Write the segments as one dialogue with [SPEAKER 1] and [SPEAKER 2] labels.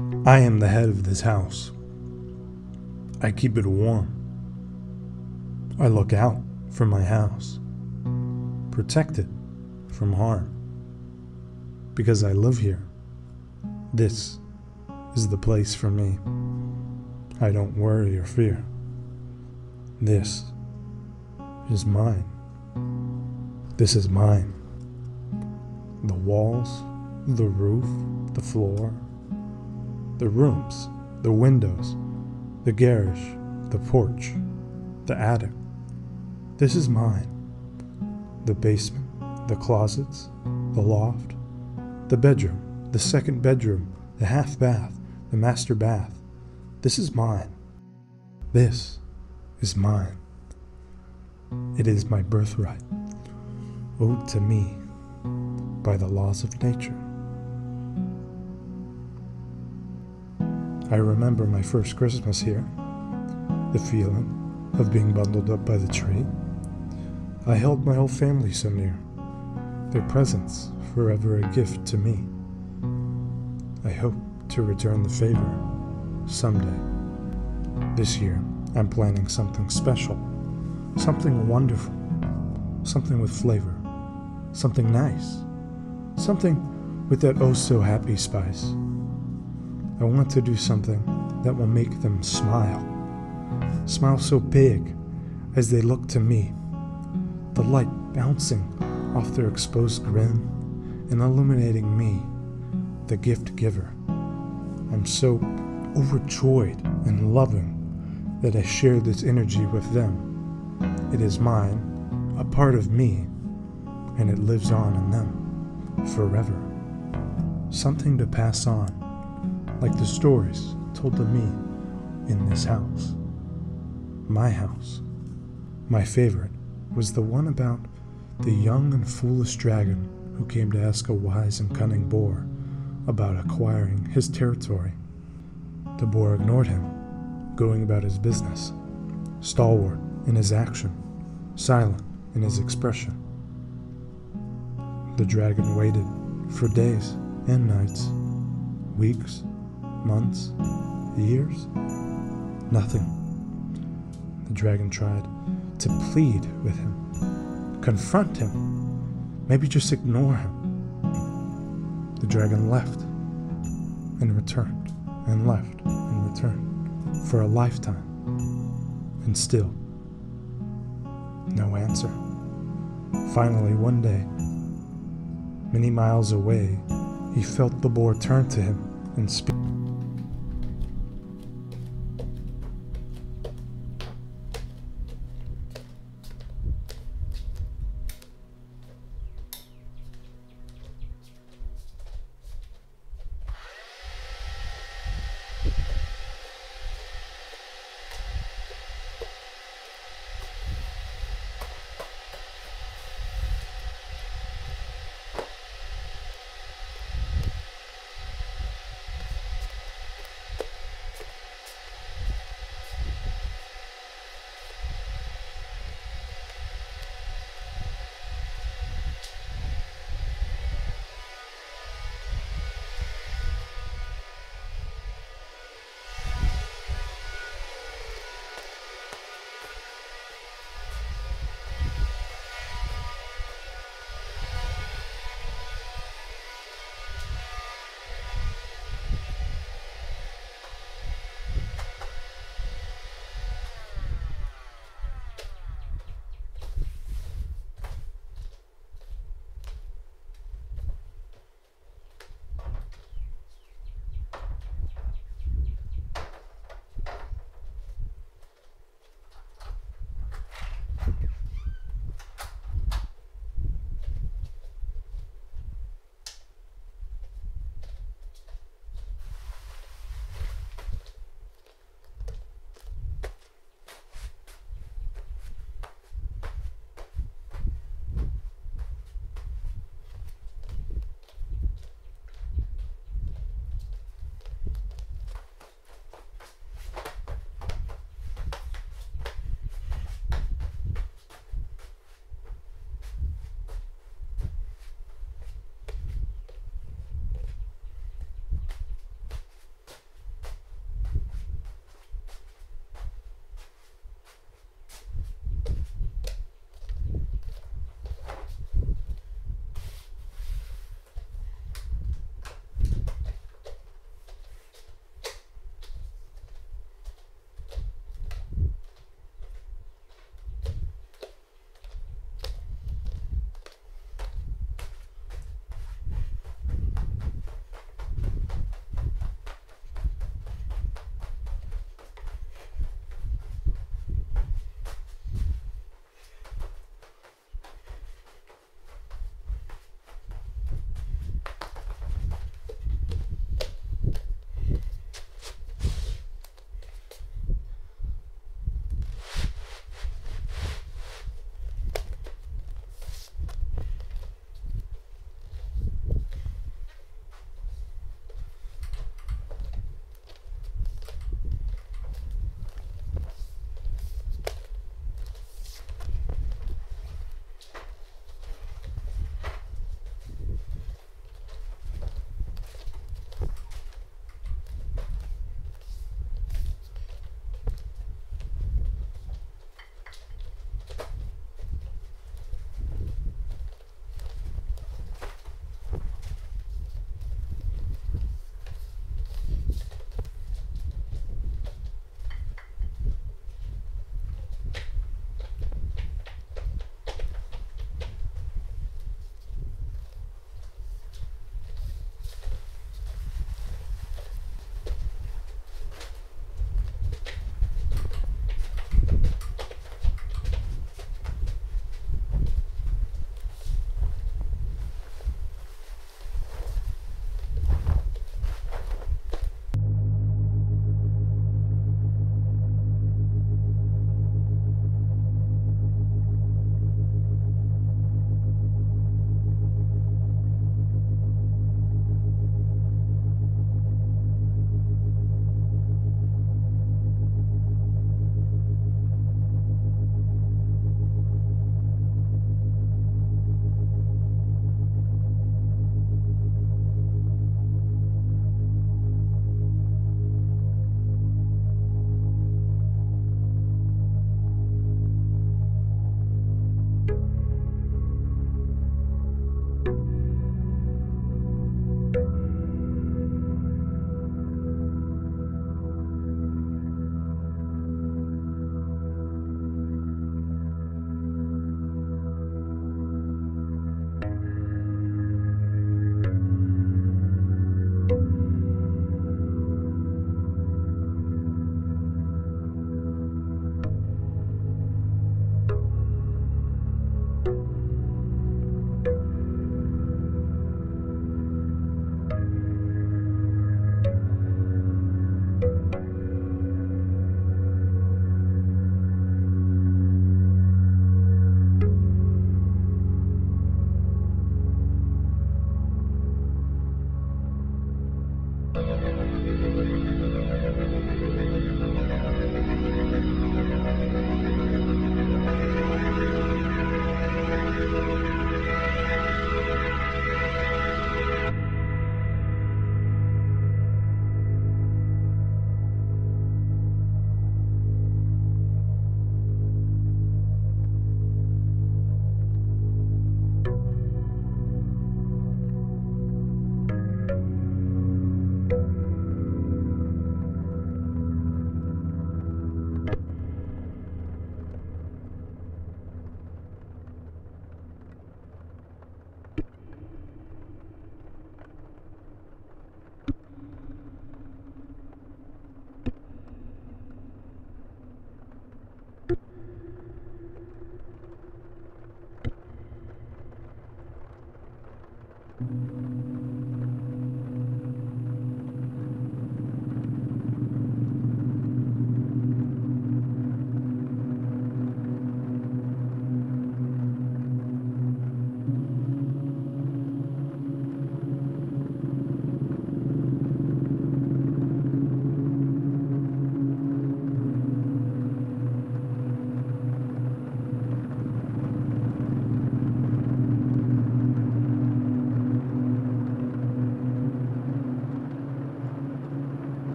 [SPEAKER 1] I am the head of this house. I keep it warm. I look out for my house, protect it from harm. Because I live here, this is the place for me. I don't worry or fear. This is mine. This is mine. The walls, the roof, the floor, the rooms, the windows, the garage, the porch, the attic. This is mine. The basement, the closets, the loft, the bedroom, the second bedroom, the half bath, the master bath. This is mine. This is mine. It is my birthright, owed to me by the laws of nature. I remember my first Christmas here, the feeling of being bundled up by the tree. I held my whole family so near, their presence forever a gift to me. I hope to return the favor someday. This year, I'm planning something special, something wonderful, something with flavor, something nice, something with that oh-so-happy spice. I want to do something that will make them smile. Smile so big as they look to me, the light bouncing off their exposed grin and illuminating me, the gift giver. I'm so overjoyed and loving that I share this energy with them. It is mine, a part of me, and it lives on in them forever. Something to pass on, like the stories told to me in this house. My house. My favorite was the one about the young and foolish dragon who came to ask a wise and cunning boar about acquiring his territory. The boar ignored him, going about his business, stalwart in his action, silent in his expression. The dragon waited for days and nights, weeks, months, years. Nothing. The dragon tried to plead with him, confront him, maybe just ignore him. The dragon left and returned and left and returned for a lifetime, and still no answer. Finally, one day, many miles away, he felt the boar turn to him and speak.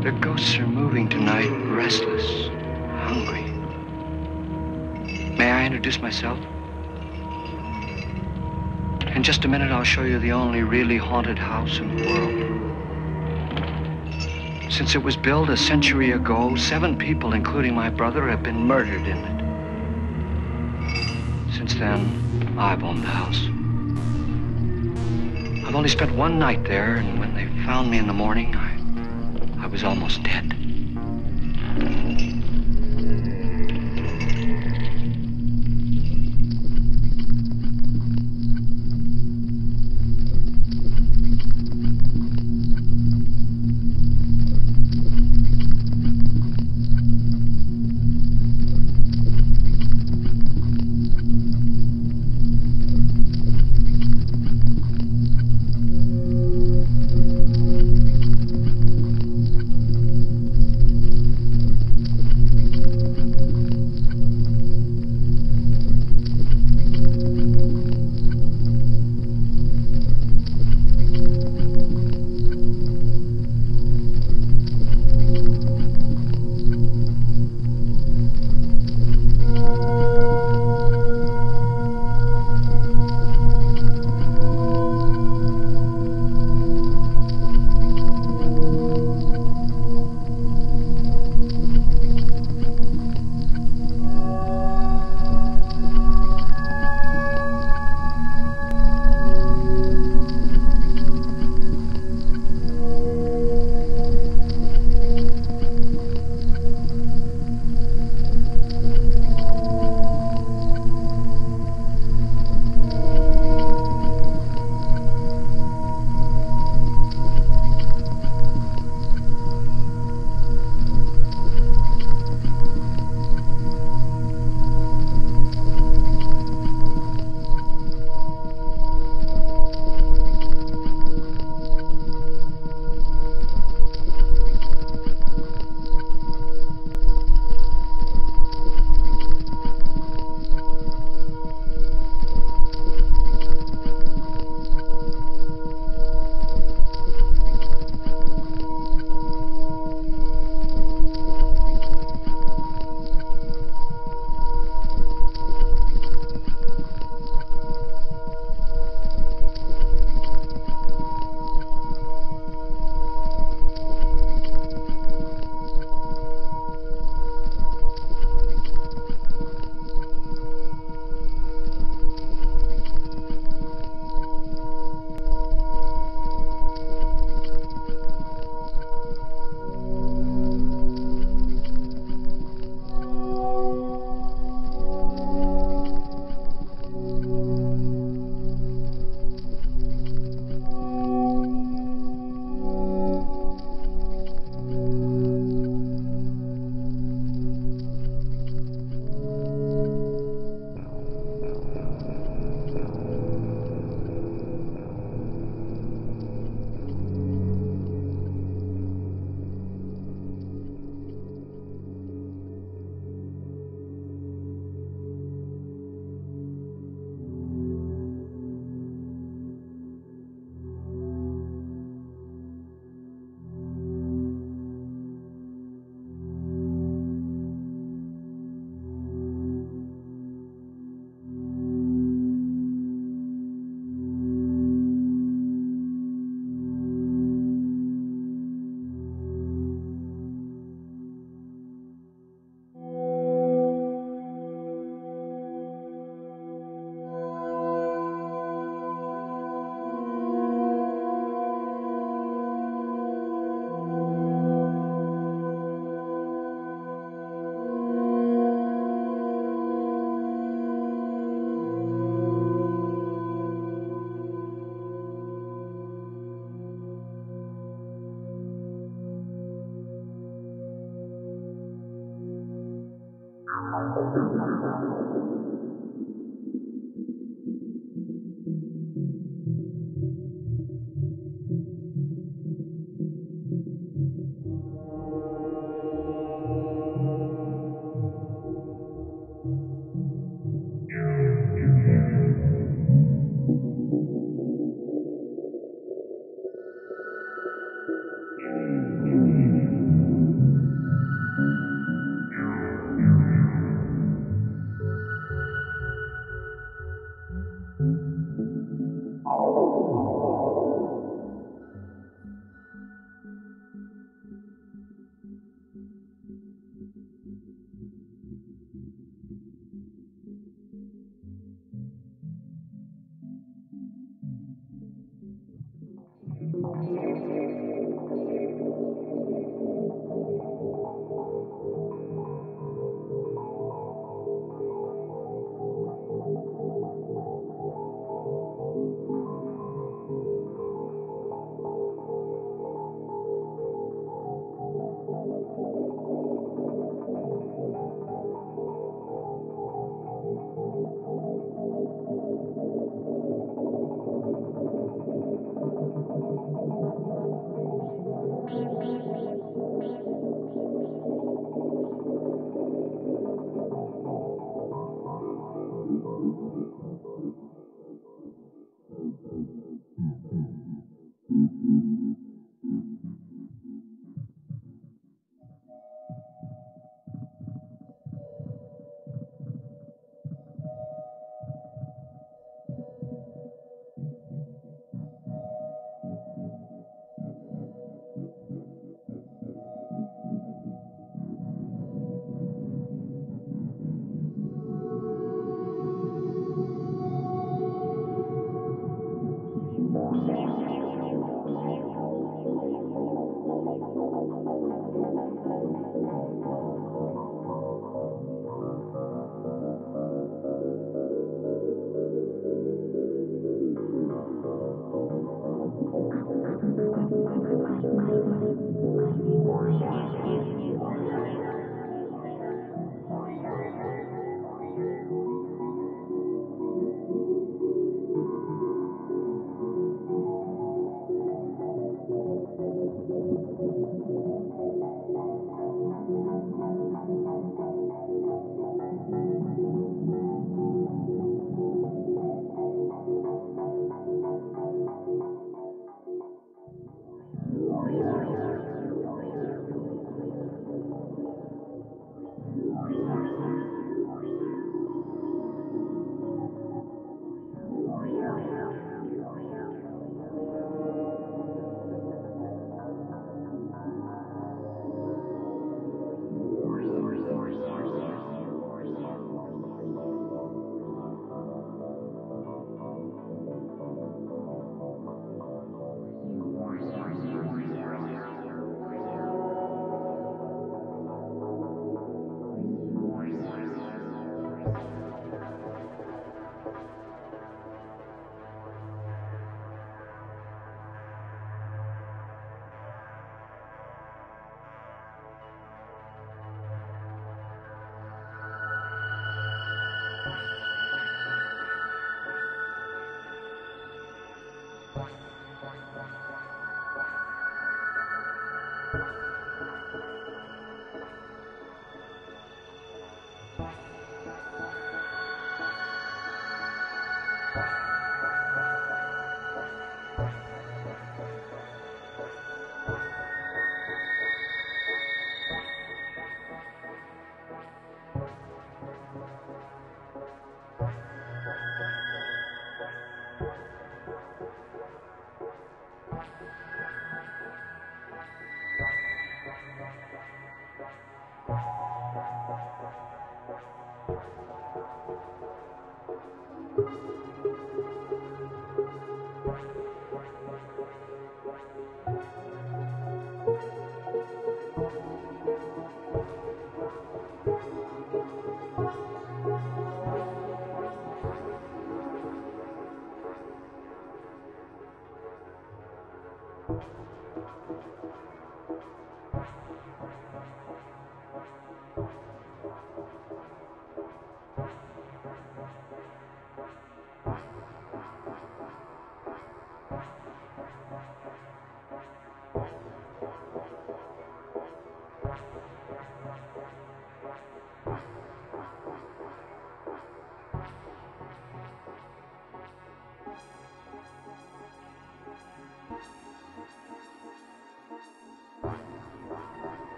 [SPEAKER 2] The ghosts are moving tonight, restless, hungry. May I introduce myself? In just a minute, I'll show you the only really haunted house in the world. Since it was built a century ago, 7 people, including my brother, have been murdered in it. Since then, I've owned the house. I've only spent one night there, and when they found me in the morning, I was almost dead.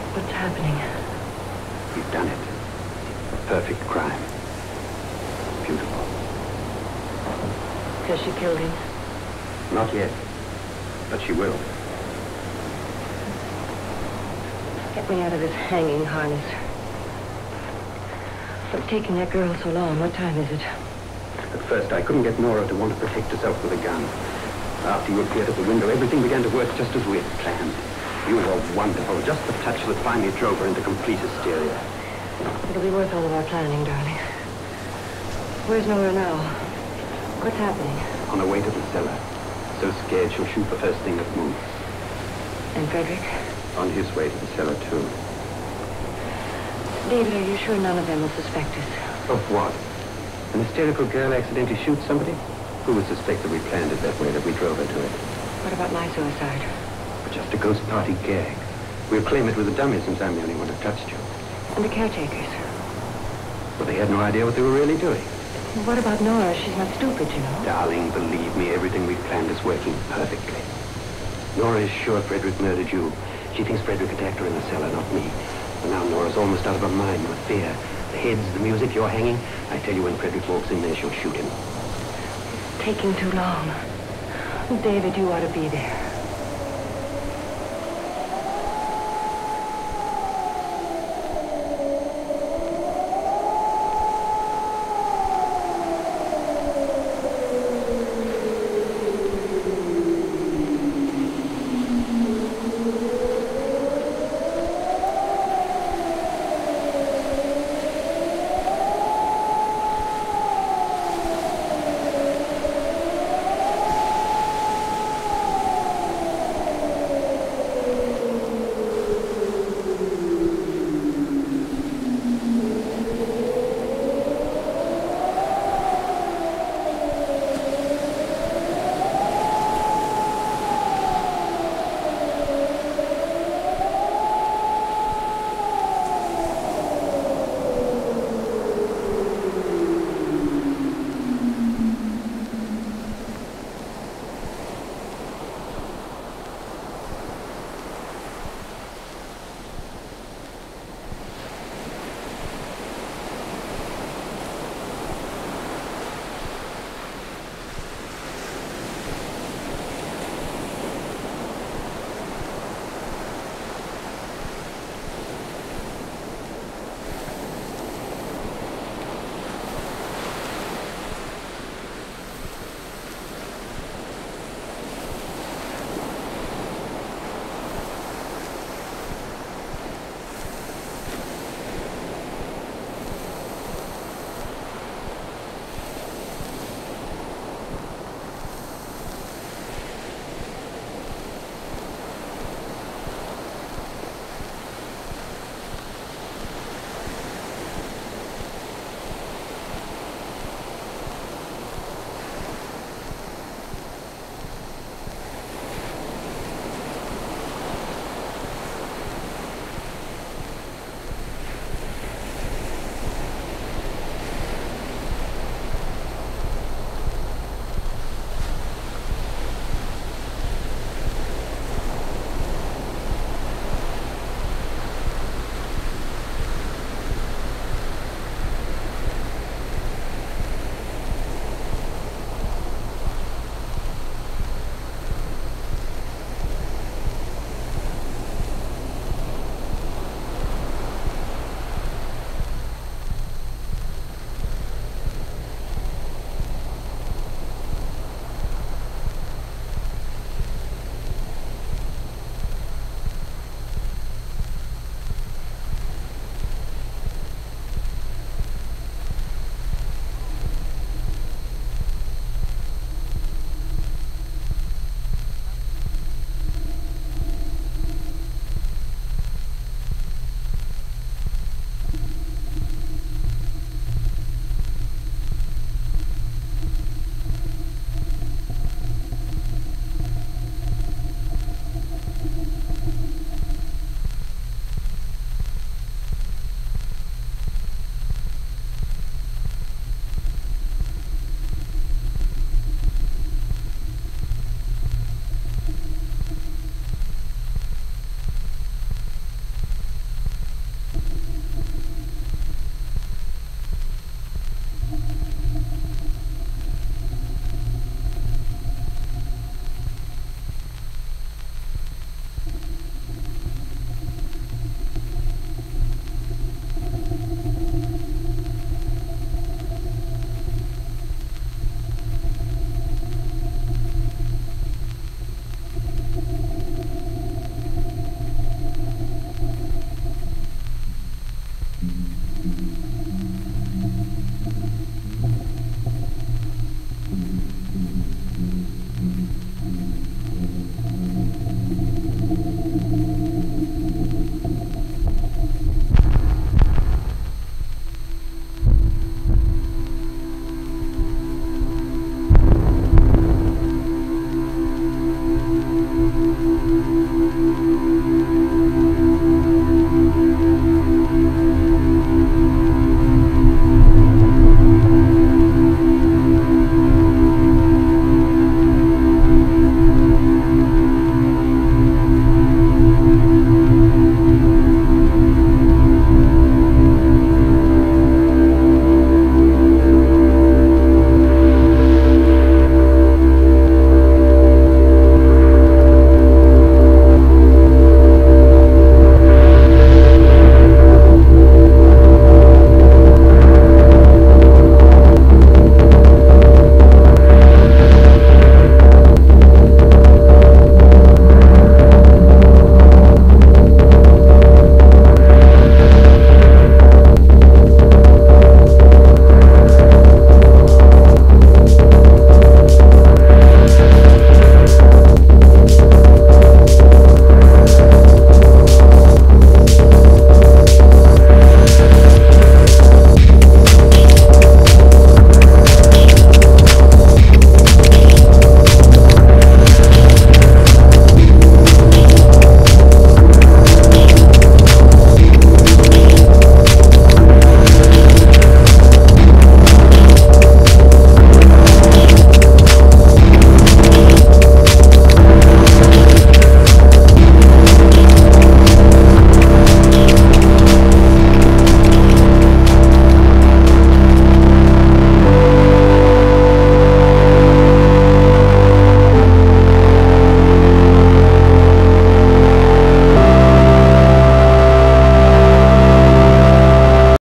[SPEAKER 3] What's happening?
[SPEAKER 4] You've done it. A perfect crime. Beautiful.
[SPEAKER 3] Has she killed him?
[SPEAKER 4] Not yet. But she will.
[SPEAKER 3] Get me out of this hanging harness. What's taking that girl so long? What time is it?
[SPEAKER 4] At first, I couldn't get Nora to want to protect herself with a gun. After you appeared at the window, everything began to work just as we had planned. You were wonderful. Just the touch that finally drove her into complete hysteria.
[SPEAKER 3] It'll be worth all of our planning, darling. Where's Nora now? What's happening?
[SPEAKER 4] On her way to the cellar. So scared she'll shoot the first thing that moves.
[SPEAKER 3] And Frederick?
[SPEAKER 4] On his way to the cellar, too.
[SPEAKER 3] David, are you sure none of them will suspect us?
[SPEAKER 4] Of what? An hysterical girl accidentally shoots somebody? Who would suspect that we planned it that way, that we drove her to it?
[SPEAKER 3] What about my suicide?
[SPEAKER 4] Just a ghost party gag. We'll claim it with a dummy since I'm the only one who touched you.
[SPEAKER 3] And the caretakers?
[SPEAKER 4] But they had no idea what they were really doing.
[SPEAKER 3] What about Nora? She's not stupid, you know.
[SPEAKER 4] Darling, believe me, everything we've planned is working perfectly. Nora is sure Frederick murdered you. She thinks Frederick attacked her in the cellar, not me. And now Nora's almost out of her mind with fear. The heads, the music, you're hanging. I tell you, when Frederick walks in there, she'll shoot him.
[SPEAKER 3] It's taking too long. David, you ought to be there.